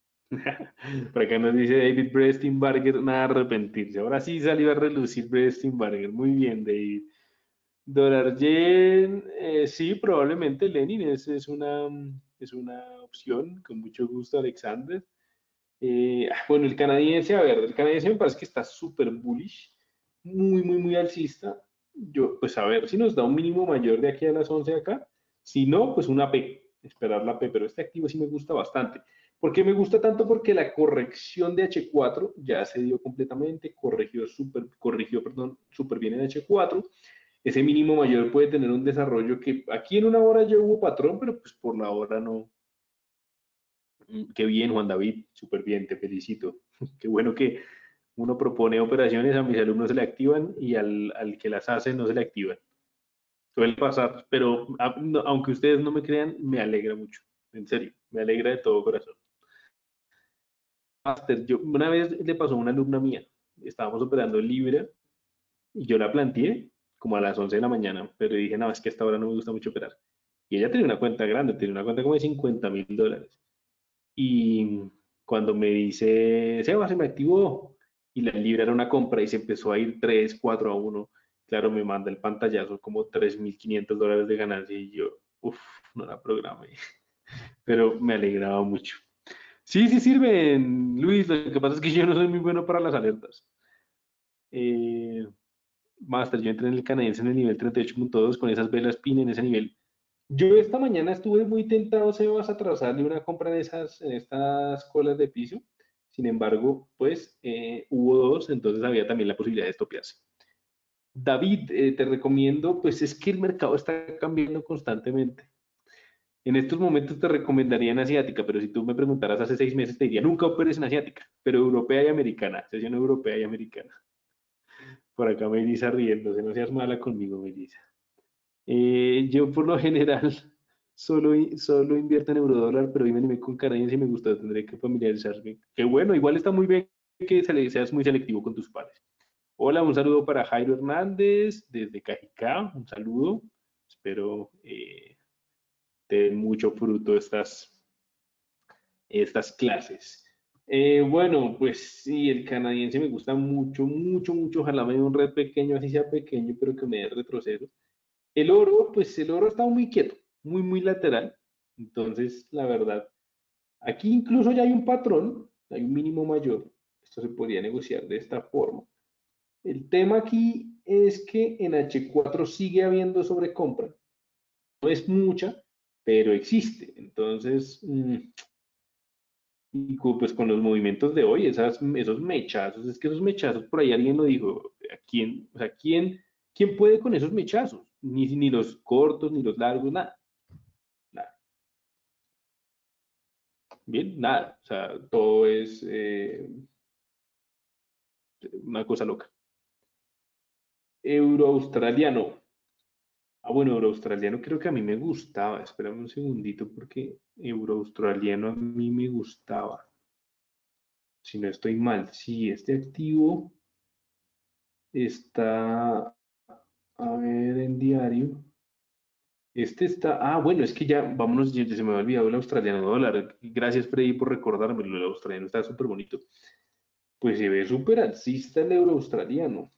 Por acá nos dice David Brestenbarger, nada arrepentirse. Ahora sí salió a relucir Brestenbarger. Muy bien, David. Dólar yen, eh, sí, probablemente Lenin es, es una, es una opción. Con mucho gusto, Alexander. Eh, ah, bueno, el canadiense, a ver, el canadiense me parece que está súper bullish. Muy, muy, muy alcista. Yo, pues a ver si nos da un mínimo mayor de aquí a las once acá. Si no, pues una P, esperar la P, pero este activo sí me gusta bastante. ¿Por qué me gusta tanto? Porque la corrección de H cuatro ya se dio completamente, corrigió súper, corrigió, perdón, súper bien en H cuatro. Ese mínimo mayor puede tener un desarrollo que aquí en una hora ya hubo patrón, pero pues por la hora no. Mm, Qué bien, Juan David, súper bien, te felicito. Qué bueno que uno propone operaciones, a mis alumnos se le activan y al, al que las hace no se le activan. Suele pasar, pero a- no- aunque ustedes no me crean, me alegra mucho. En serio, me alegra de todo corazón. Master, yo una vez le pasó a una alumna mía, estábamos operando en Libra y yo la planteé como a las once de la mañana, pero dije, no, es que a esta hora no me gusta mucho operar. Y ella tenía una cuenta grande, tenía una cuenta como de cincuenta mil dólares. Y cuando me dice, Seba, se me activó, y la Libra era una compra y se empezó a ir tres cuatro a uno, claro, me manda el pantallazo como tres mil quinientos dólares de ganancia y yo, uff, no la programé, pero me alegraba mucho. Sí, sí sirven, Luis, lo que pasa es que yo no soy muy bueno para las alertas. Eh, Master, yo entré en el canadiense en el nivel treinta y ocho punto dos con esas velas pin en ese nivel. Yo esta mañana estuve muy tentado, Sebas, a trazarle una compra en esas, en estas colas de piso. Sin embargo, pues eh, hubo dos, entonces había también la posibilidad de estopearse. David, eh, te recomiendo, pues es que el mercado está cambiando constantemente. En estos momentos te recomendaría en asiática, pero si tú me preguntaras hace seis meses, te diría, nunca operes en asiática, pero europea y americana, sesión europea y americana. Por acá Melissa riéndose, no seas mala conmigo, Melissa. Eh, yo por lo general solo, solo invierto en eurodólar, pero hoy me animé con canadiense y me gusta, tendré que familiarizarme. Qué bueno, igual está muy bien que seas muy selectivo con tus pares. Hola, un saludo para Jairo Hernández desde Cajicá, un saludo. Espero eh, te den mucho fruto estas, estas clases. Eh, bueno, pues sí, el canadiense me gusta mucho, mucho, mucho. Ojalá me dé un red pequeño, así sea pequeño, pero que me dé retroceso. El oro, pues el oro está muy quieto, muy, muy lateral. Entonces, la verdad, aquí incluso ya hay un patrón, hay un mínimo mayor. Esto se podría negociar de esta forma. El tema aquí es que en H cuatro sigue habiendo sobrecompra. No es mucha, pero existe. Entonces, mmm, y pues con los movimientos de hoy, esas, esos mechazos, es que esos mechazos, por ahí alguien lo dijo, ¿a quién, o sea, quién, quién puede con esos mechazos? Ni, ni los cortos, ni los largos, nada, nada. Bien, nada. O sea, todo es eh, una cosa loca. Euro australiano. Ah, bueno, euro australiano creo que a mí me gustaba. Espérame un segundito porque euro australiano a mí me gustaba. Si no estoy mal, sí, este activo está, a ver, en diario. Este está, ah, bueno, es que ya, vámonos, ya, ya se me había olvidado el australiano dólar. Gracias, Freddy, por recordármelo. El australiano está súper bonito. Pues se ve súper alcista el euro australiano.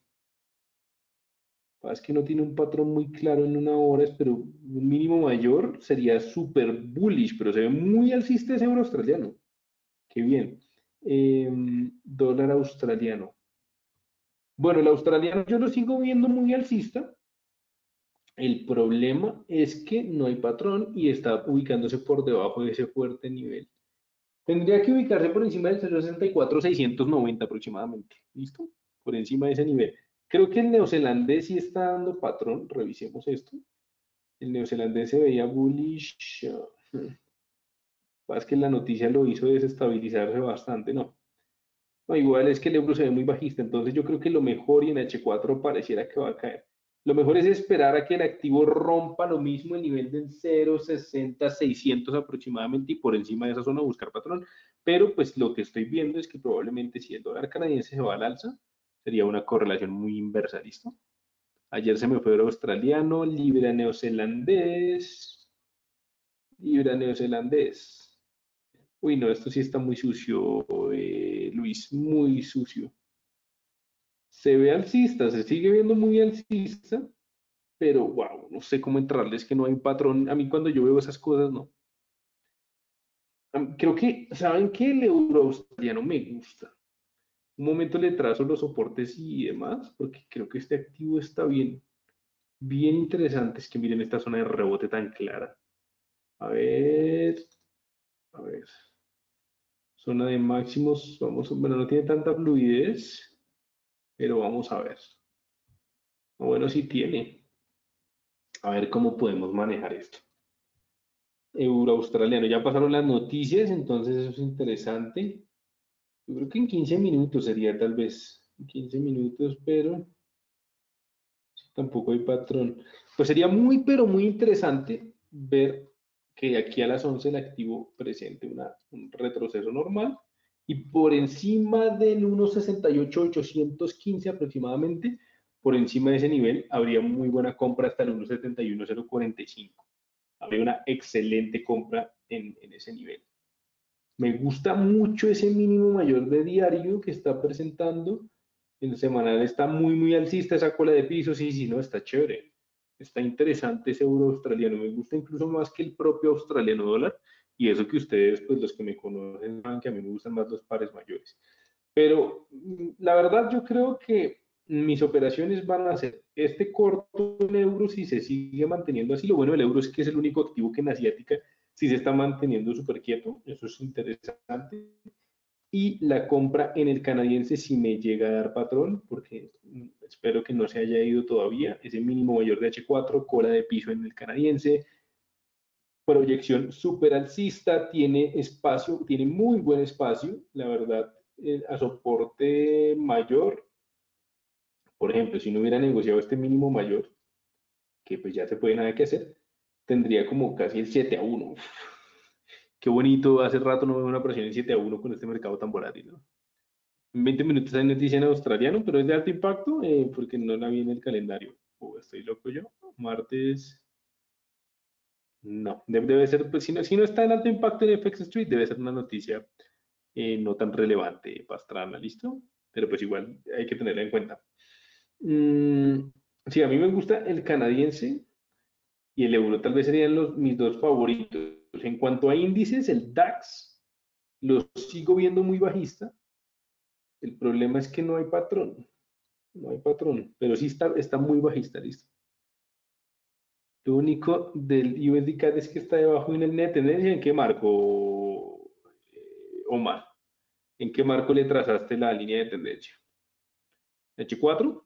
Es que no tiene un patrón muy claro en una hora, pero un mínimo mayor sería súper bullish, pero se ve muy alcista ese euro australiano. Qué bien. Eh, dólar australiano. Bueno, el australiano yo lo sigo viendo muy alcista. El problema es que no hay patrón y está ubicándose por debajo de ese fuerte nivel. Tendría que ubicarse por encima del cero punto sesenta y cuatro seiscientos noventa aproximadamente. ¿Listo? Por encima de ese nivel. Creo que el neozelandés sí está dando patrón. Revisemos esto. El neozelandés se veía bullish. uh, Es que la noticia lo hizo desestabilizarse bastante, ¿no? No, igual es que el euro se ve muy bajista, entonces yo creo que lo mejor y en H cuatro pareciera que va a caer. Lo mejor es esperar a que el activo rompa lo mismo el nivel del cero punto sesenta seiscientos aproximadamente y por encima de esa zona buscar patrón. Pero pues lo que estoy viendo es que probablemente si el dólar canadiense se va al alza, sería una correlación muy inversa, ¿listo? Ayer se me fue el australiano, libra neozelandés, libra neozelandés. Uy, no, esto sí está muy sucio, eh, Luis, muy sucio. Se ve alcista, se sigue viendo muy alcista, pero wow, no sé cómo entrarles, que no hay un patrón. A mí cuando yo veo esas cosas, no. Creo que, ¿saben qué? El euro australiano me gusta. Un momento le trazo los soportes y demás, porque creo que este activo está bien, bien interesante. Es que miren esta zona de rebote tan clara. A ver, a ver. Zona de máximos, vamos, bueno, no tiene tanta fluidez, pero vamos a ver. Bueno, sí tiene. A ver cómo podemos manejar esto. Euro australiano. Ya pasaron las noticias, entonces eso es interesante. Yo creo que en quince minutos sería tal vez. En quince minutos, pero tampoco hay patrón. Pues sería muy, pero muy interesante ver que de aquí a las once el activo presente una, un retroceso normal y por encima del uno punto sesenta y ocho ochocientos quince aproximadamente, por encima de ese nivel, habría muy buena compra hasta el uno punto setenta y uno cero cuarenta y cinco. Habría una excelente compra en, en ese nivel. Me gusta mucho ese mínimo mayor de diario que está presentando. En semanal está muy, muy alcista esa cola de pisos. Sí, sí, no, está chévere. Está interesante ese euro australiano. Me gusta incluso más que el propio australiano dólar. Y eso que ustedes, pues los que me conocen, saben que a mí me gustan más los pares mayores. Pero mm, la verdad yo creo que mis operaciones van a ser este corto en euros si se sigue manteniendo así. Lo bueno del euro es que es el único activo que en asiática sí se está manteniendo súper quieto. Eso es interesante. Y la compra en el canadiense si me llega a dar patrón, porque mm, espero que no se haya ido todavía. Ese mínimo mayor de H cuatro, cola de piso en el canadiense, proyección súper alcista, tiene espacio, tiene muy buen espacio, la verdad, eh, a soporte mayor. Por ejemplo, si no hubiera negociado este mínimo mayor, que pues ya se puede nada que hacer, tendría como casi el siete a uno. Qué bonito, hace rato no veo una operación en siete a uno con este mercado tan volátil, ¿no? En veinte minutos hay noticia en australiano, pero es de alto impacto eh, porque no la vi en el calendario. Oh, estoy loco yo. Martes. No, debe, debe ser, pues si no, si no está en alto impacto en F X Street, debe ser una noticia eh, no tan relevante, Pastrana, ¿listo? Pero pues igual hay que tenerla en cuenta. Mm, sí, a mí me gusta el canadiense, y el euro tal vez serían los, mis dos favoritos. En cuanto a índices, el DAX lo sigo viendo muy bajista. El problema es que no hay patrón, no hay patrón, pero sí está, está muy bajista, listo. Lo único del U S D C A D es que está debajo de una línea de tendencia. ¿En qué marco, eh, Omar? ¿En qué marco le trazaste la línea de tendencia? ¿H cuatro?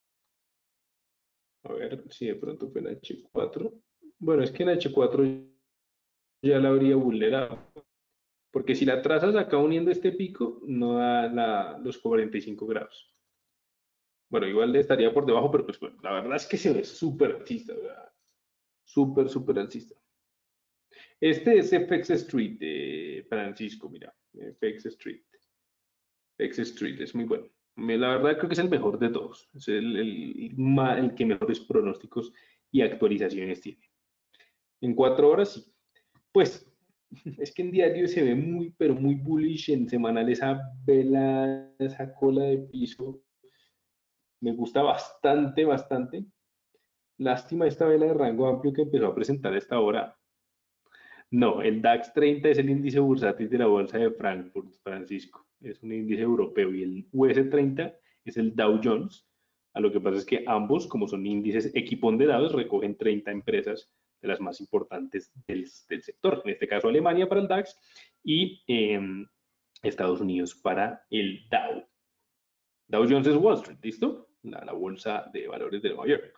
A ver si de pronto fue en H cuatro. Bueno, es que en H cuatro ya la habría vulnerado. Porque si la trazas acá uniendo este pico, no da la, los cuarenta y cinco grados. Bueno, igual estaría por debajo, pero pues bueno, la verdad es que se ve súper alcista, ¿verdad? Súper, súper alcista. Este es F X Street de Francisco, mira, F X Street. F X Street es muy bueno. La verdad creo que es el mejor de todos. Es el, el, el que mejores pronósticos y actualizaciones tiene. En cuatro horas sí. Pues es que en diario se ve muy, pero muy bullish. En semanal esa vela, esa cola de piso, me gusta bastante, bastante. Lástima esta vela de rango amplio que empezó a presentar a esta hora. No, el DAX treinta es el índice bursátil de la bolsa de Frankfurt, Francisco. Es un índice europeo y el U S treinta es el Dow Jones. A lo que pasa es que ambos, como son índices equiponderados, recogen treinta empresas de las más importantes del, del sector. En este caso, Alemania para el DAX y eh, Estados Unidos para el Dow. Dow Jones es Wall Street, ¿listo? La, la bolsa de valores de Nueva York.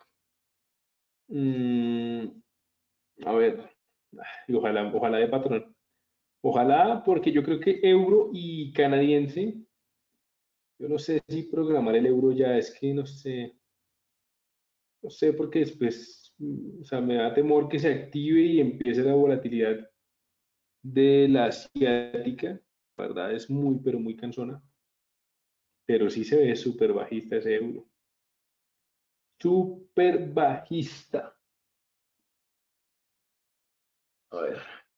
Mm, a ver, y ojalá, ojalá de patrón. Ojalá, porque yo creo que euro y canadiense, yo no sé si programar el euro ya, es que no sé, no sé, porque después, mm, o sea, me da temor que se active y empiece la volatilidad de la asiática, la verdad es muy, pero muy cansona, pero sí se ve súper bajista ese euro, súper bajista. A ver.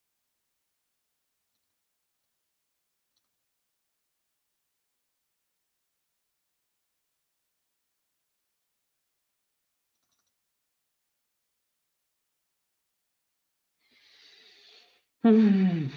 Mm,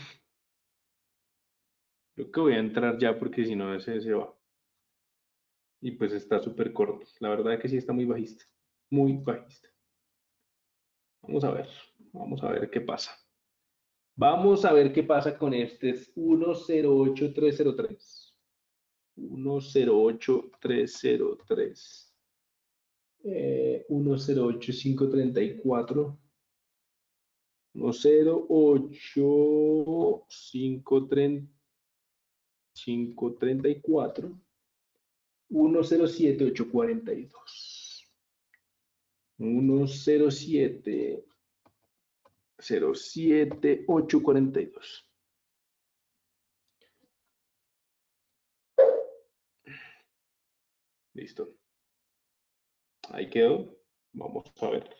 Creo que voy a entrar ya porque si no ese se va. Y pues está súper corto. La verdad que sí está muy bajista. Muy bajista. Vamos a ver. Vamos a ver qué pasa. Vamos a ver qué pasa con este. Es uno cero ocho tres cero tres. uno cero ocho tres cero tres. Eh, uno cero ocho cinco tres cuatro. uno cero ocho cinco tres cuatro. uno cero siete ocho cuatro dos. uno cero siete cero siete ocho cuatro dos. Listo. Ahí quedó. Vamos a ver.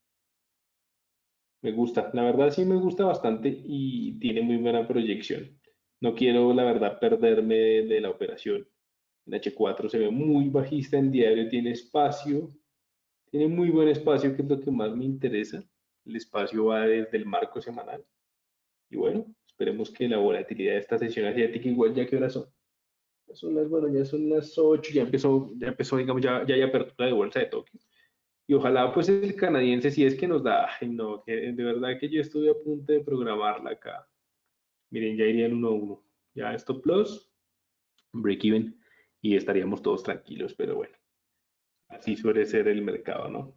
Me gusta. La verdad sí me gusta bastante y tiene muy buena proyección. No quiero, la verdad, perderme de, de la operación. En H cuatro se ve muy bajista en diario, tiene espacio. Tiene muy buen espacio, que es lo que más me interesa. El espacio va desde el marco semanal. Y bueno, esperemos que la volatilidad de esta sesión asiática, igual ya que horas son. Son las, bueno, ya son las ocho, ya empezó, ya empezó, digamos, ya, ya hay apertura de bolsa de Tokio. Y ojalá pues el canadiense, si es que nos da, ay no, que de verdad que yo estuve a punto de programarla acá. Miren, ya irían uno a uno. Ya stop loss, break even y estaríamos todos tranquilos, pero bueno, así suele ser el mercado, ¿no?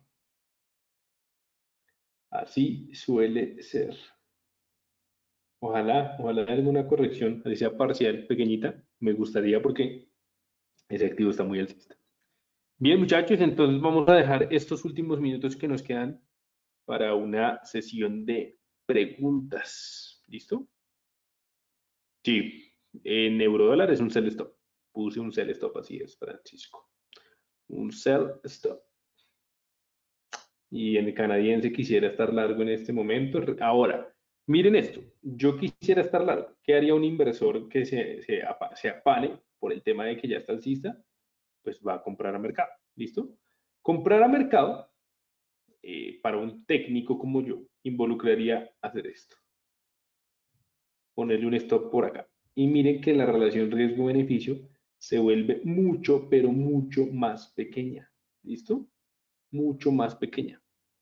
Así suele ser. Ojalá, ojalá alguna corrección, así sea parcial, pequeñita, me gustaría porque ese activo está muy alcista. Bien, muchachos, entonces vamos a dejar estos últimos minutos que nos quedan para una sesión de preguntas. ¿Listo? Sí, en eurodólar es un sell stop. Puse un sell stop, así es, Francisco. Un sell stop. Y en el canadiense quisiera estar largo en este momento. Ahora, miren esto. Yo quisiera estar largo. ¿Qué haría un inversor que se, se, se apane por el tema de que ya está alcista? Pues va a comprar a mercado. ¿Listo? Comprar a mercado eh, para un técnico como yo, involucraría hacer esto. Ponerle un stop por acá. Y miren que la relación riesgo-beneficio se vuelve mucho, pero mucho más pequeña. ¿Listo? Mucho más pequeña.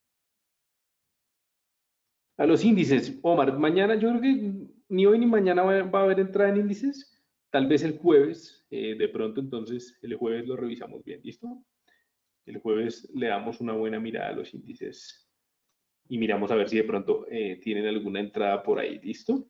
A los índices, Omar, mañana yo creo que ni hoy ni mañana va, va a haber entrada en índices. Tal vez el jueves, eh, de pronto entonces el jueves lo revisamos bien, ¿listo? El jueves le damos una buena mirada a los índices y miramos a ver si de pronto eh, tienen alguna entrada por ahí, ¿listo?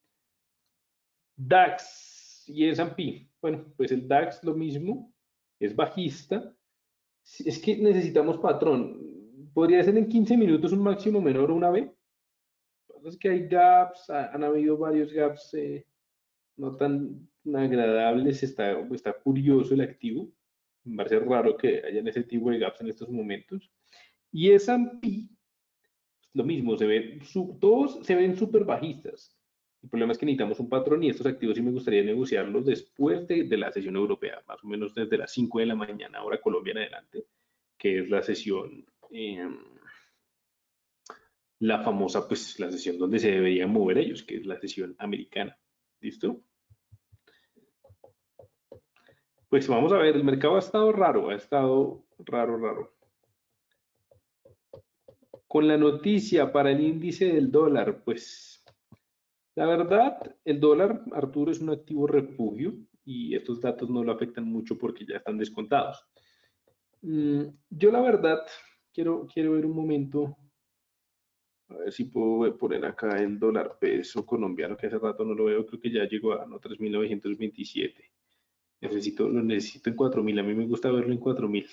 DAX y S and P. Bueno, pues el DAX lo mismo, es bajista. Es que necesitamos patrón. Podría ser en quince minutos un máximo menor o una B. Es que hay gaps, han habido varios gaps eh, no tan agradables, está, está curioso el activo. Me parece raro que hayan ese tipo de gaps en estos momentos. Y S and P, lo mismo, se ven, todos se ven súper bajistas. El problema es que necesitamos un patrón y estos activos sí me gustaría negociarlos después de, de la sesión europea, más o menos desde las cinco de la mañana, hora Colombia en adelante, que es la sesión, eh, la famosa, pues la sesión donde se deberían mover ellos, que es la sesión americana. ¿Listo? Pues vamos a ver, el mercado ha estado raro, ha estado raro, raro. Con la noticia para el índice del dólar, pues la verdad, el dólar, Arturo, es un activo refugio y estos datos no lo afectan mucho porque ya están descontados. Mm, yo la verdad, quiero, quiero ver un momento, a ver si puedo poner acá el dólar peso colombiano, que hace rato no lo veo, creo que ya llegó a no, tres mil novecientos veintisiete. Necesito, lo necesito en cuatro mil, a mí me gusta verlo en cuatro mil.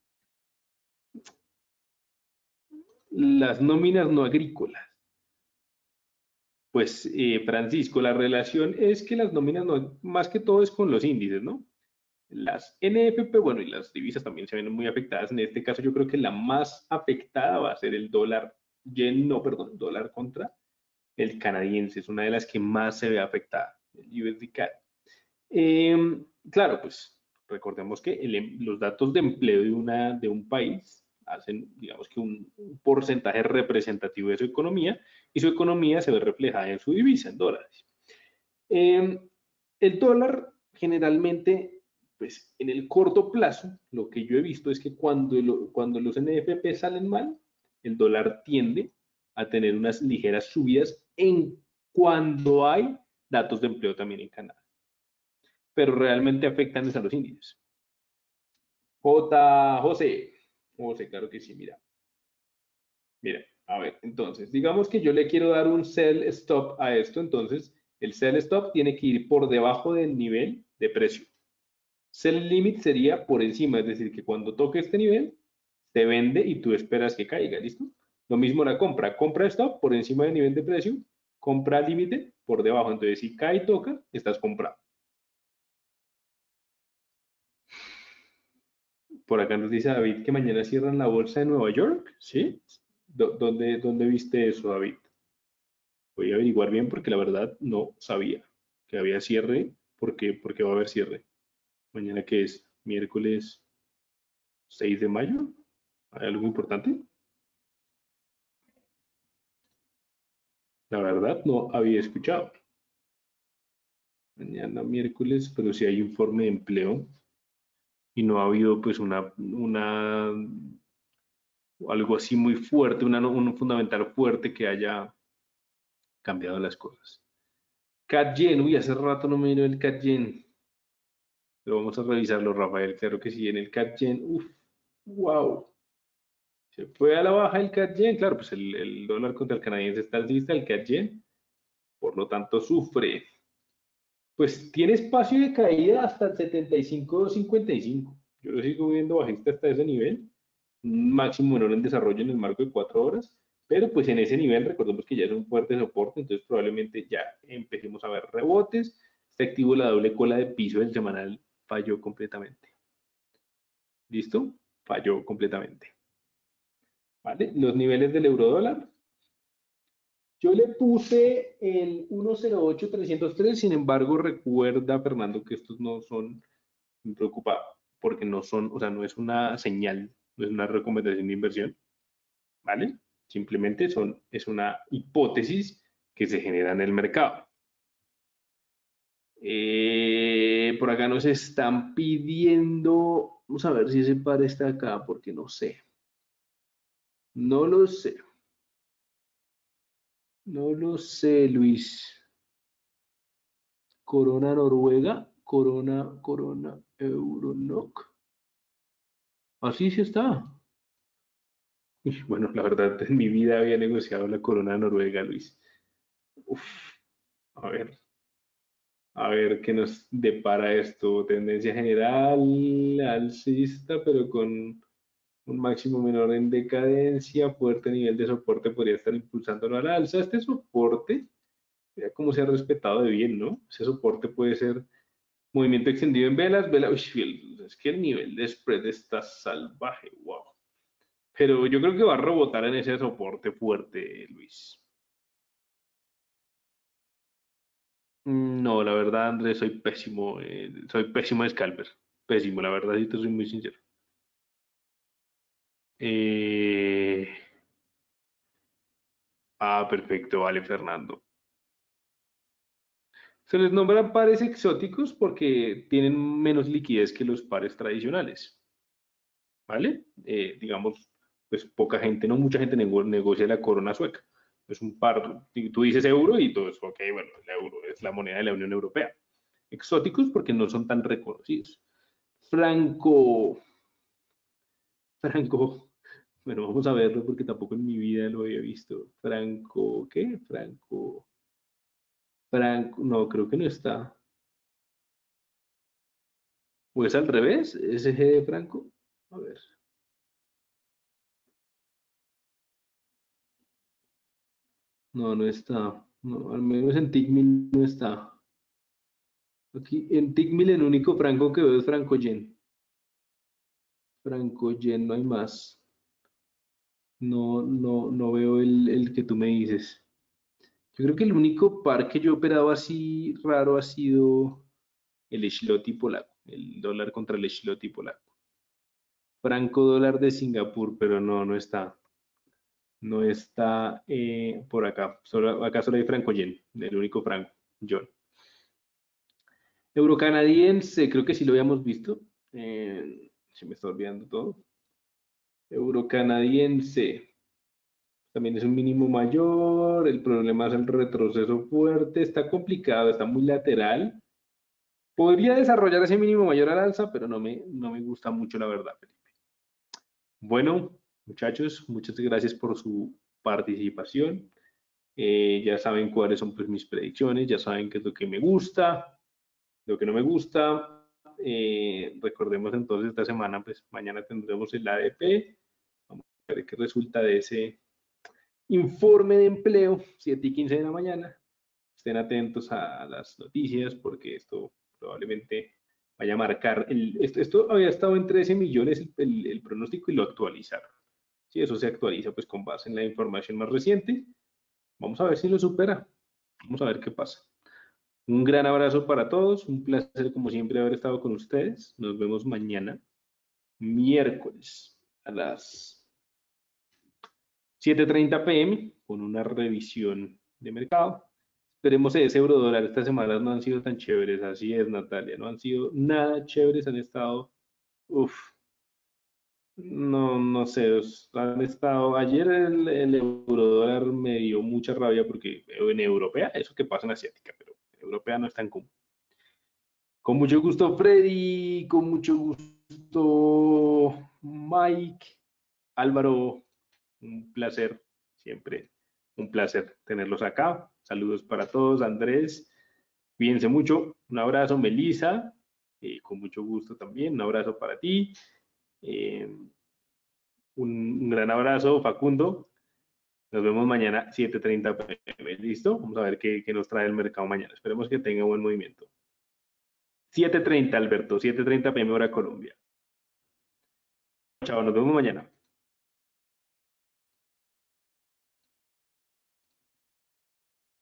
Las nóminas no agrícolas. Pues, eh, Francisco, la relación es que las nóminas no, más que todo es con los índices, ¿no? Las N F P, bueno, y las divisas también se ven muy afectadas. En este caso, yo creo que la más afectada va a ser el dólar yen, no, perdón, dólar contra el canadiense. Es una de las que más se ve afectada, el U S D C A D. Eh, claro, pues recordemos que el, em, los datos de empleo de, una, de un país hacen, digamos que un, un porcentaje representativo de su economía y su economía se ve reflejada en su divisa, en dólares. Eh, el dólar generalmente, pues en el corto plazo, lo que yo he visto es que cuando, lo, cuando los N F P salen mal, el dólar tiende a tener unas ligeras subidas en cuando hay datos de empleo también en Canadá, pero realmente afectan a los índices. J. José, José, claro que sí, mira. Mira, a ver, entonces, digamos que yo le quiero dar un sell stop a esto, entonces el sell stop tiene que ir por debajo del nivel de precio. Sell limit sería por encima, es decir, que cuando toque este nivel, se vende y tú esperas que caiga, ¿listo? Lo mismo la compra, compra stop por encima del nivel de precio, compra límite por debajo, entonces si cae y toca, estás comprado. Por acá nos dice David que mañana cierran la bolsa de Nueva York, ¿sí? ¿Dónde, dónde viste eso, David? Voy a averiguar bien porque la verdad no sabía que había cierre. ¿Por qué? Porque va a haber cierre. Mañana que es miércoles seis de mayo. ¿Hay algo importante? La verdad no había escuchado. Mañana miércoles, pero si hay informe de empleo y no ha habido pues una, una algo así muy fuerte, una, un fundamental fuerte que haya cambiado las cosas. CatGen, uy, hace rato no me vino el CatGen, pero vamos a revisarlo, Rafael, claro que sí, en el CatGen, uff, wow, se fue a la baja el CatGen, claro, pues el, el dólar contra el canadiense está alcista, el CatGen, por lo tanto sufre, pues tiene espacio de caída hasta el setenta y cinco cincuenta y cinco, yo lo sigo viendo bajista hasta ese nivel, un máximo menor en desarrollo en el marco de cuatro horas, pero pues en ese nivel recordemos que ya es un fuerte soporte, entonces probablemente ya empecemos a ver rebotes. Este activo, la doble cola de piso del semanal falló completamente. ¿Listo? Falló completamente. ¿Vale? Los niveles del euro dólar. Yo le puse el uno cero ocho trescientos tres, sin embargo, recuerda, Fernando, que estos no son, me preocupa, porque no son, o sea, no es una señal, no es una recomendación de inversión. ¿vale? Simplemente son, es una hipótesis que se genera en el mercado. Eh, por acá nos están pidiendo, vamos a ver si ese par está acá, porque no sé. No lo sé. No lo sé, Luis. Corona Noruega, Corona, Corona, Euronoc. Así sí está. Uy, bueno, la verdad, en mi vida había negociado la Corona Noruega, Luis. Uf, a ver, a ver qué nos depara esto. Tendencia general alcista, pero con un máximo menor en decadencia, fuerte nivel de soporte podría estar impulsándolo al alza. Este soporte, mira cómo se ha respetado de bien, ¿no? Ese soporte puede ser movimiento extendido en velas, vela, uy, el- es que el nivel de spread está salvaje, wow. Pero yo creo que va a rebotar en ese soporte fuerte, Luis. Mm, No, la verdad, Andrés, soy pésimo, eh, soy pésimo de scalper. Pésimo, la verdad, si te soy muy sincero. Eh, ah, perfecto, vale, Fernando. Se les nombran pares exóticos porque tienen menos liquidez que los pares tradicionales, ¿vale? Eh, digamos, pues poca gente, no mucha gente nego- negocia la corona sueca. Es un par, y tú dices euro y todo eso, ok, bueno, el euro es la moneda de la Unión Europea. Exóticos porque no son tan reconocidos. Franco, Franco, bueno, vamos a verlo porque tampoco en mi vida lo había visto. Franco, ¿qué? Franco, Franco, no, creo que no está. ¿O es al revés? ¿S G de Franco? A ver. No, no está. No, al menos en Tickmill no está. Aquí en Tickmill el único franco que veo es Franco Yen. Franco Yen, no hay más. No, no, no veo el, el que tú me dices. Yo creo que el único par que yo he operado así raro ha sido el Zloty polaco, el dólar contra el Zloty polaco. Franco dólar de Singapur, pero no, no está. No está eh, por acá. Solo, acá solo hay Franco Yen, el único Franco, John. Eurocanadiense, creo que sí lo habíamos visto. Eh, se me está olvidando todo. Eurocanadiense, también es un mínimo mayor. El problema es el retroceso fuerte. Está complicado, está muy lateral. Podría desarrollar ese mínimo mayor al alza, pero no me, no me gusta mucho, la verdad, Felipe. Bueno, muchachos, muchas gracias por su participación. Eh, ya saben cuáles son pues, mis predicciones, ya saben qué es lo que me gusta, lo que no me gusta. Eh, recordemos entonces esta semana, pues mañana tendremos el A D P. Vamos a ver qué resulta de ese informe de empleo, siete y quince de la mañana. Estén atentos a las noticias porque esto probablemente vaya a marcar. El, esto, esto, había estado en trece millones el, el, el pronóstico y lo actualizaron. Si eso se actualiza pues con base en la información más reciente, vamos a ver si lo supera. Vamos a ver qué pasa. Un gran abrazo para todos, un placer como siempre haber estado con ustedes. Nos vemos mañana, miércoles, a las siete y treinta p m con una revisión de mercado. Esperemos ese euro dólar. Estas semanas no han sido tan chéveres, así es, Natalia, no han sido nada chéveres, han estado, uff, no, no sé, han estado, ayer el, el euro dólar me dio mucha rabia porque en europea, eso que pasa en asiática, pero en europea no es tan común. Con mucho gusto, Freddy, con mucho gusto, Mike, Álvaro, un placer, siempre un placer tenerlos acá. Saludos para todos, Andrés, cuídense mucho, un abrazo, Melissa, eh, con mucho gusto también, un abrazo para ti, eh, un, un, gran abrazo, Facundo, nos vemos mañana siete y treinta p m, ¿listo? Vamos a ver qué, qué nos trae el mercado mañana, esperemos que tenga buen movimiento. siete y treinta, Alberto, siete y treinta p m hora Colombia. Chao, nos vemos mañana.